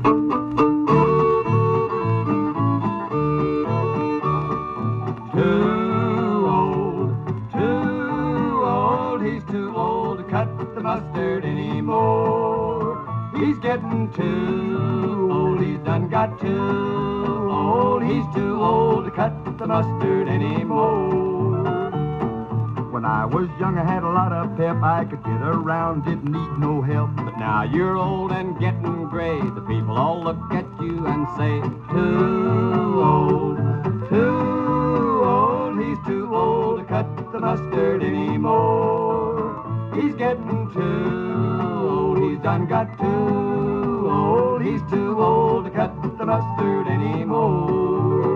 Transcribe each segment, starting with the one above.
He's too old to cut the mustard anymore. He's getting too old, he's done got too old. He's too old to cut the mustard anymore. When I was young, I had a lot of pep. I could get around, didn't need no help. But now you're old and getting gray. The people all look at you and say, too old, too old. He's too old to cut the mustard anymore. He's getting too old, he's done got too old. He's too old to cut the mustard anymore.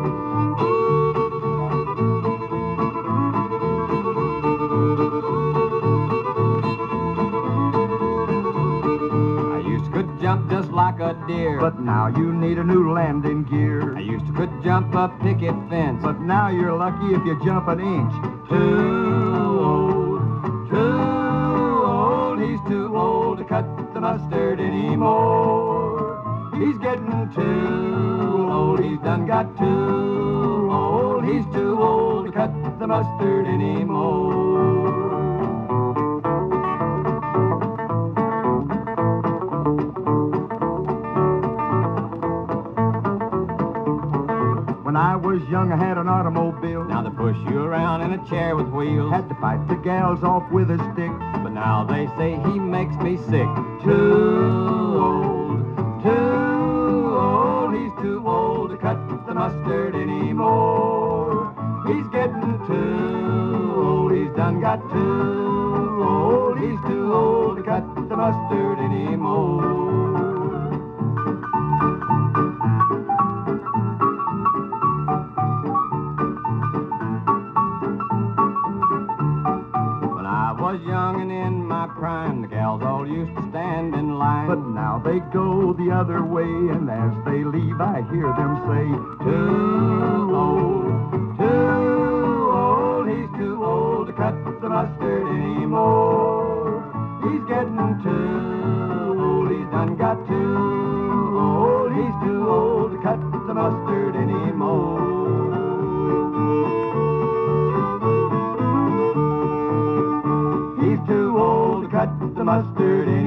I used to could jump just like a deer, But now you need a new landing gear. I used to could jump a picket fence, But now you're lucky if you jump an inch. too old, he's too old to cut the mustard anymore. He's getting too old, he's done got too old. He's too old to cut the mustard anymore. When I was young, I had an automobile. Now they push you around in a chair with wheels, Had to fight the gals off with a stick. but now they say he makes me sick. Too old, he's too old to cut the mustard anymore. He's getting too old, he's done got too old. He's too old to cut the mustard anymore. When I was young and in my prime, the gals all used to stand in line. But now they go the other way, and as they leave, I hear them say, too old, he's too old to cut the mustard anymore. He's getting too old, he's done got too old. He's too old to cut the mustard anymore. He's too old to cut the mustard anymore.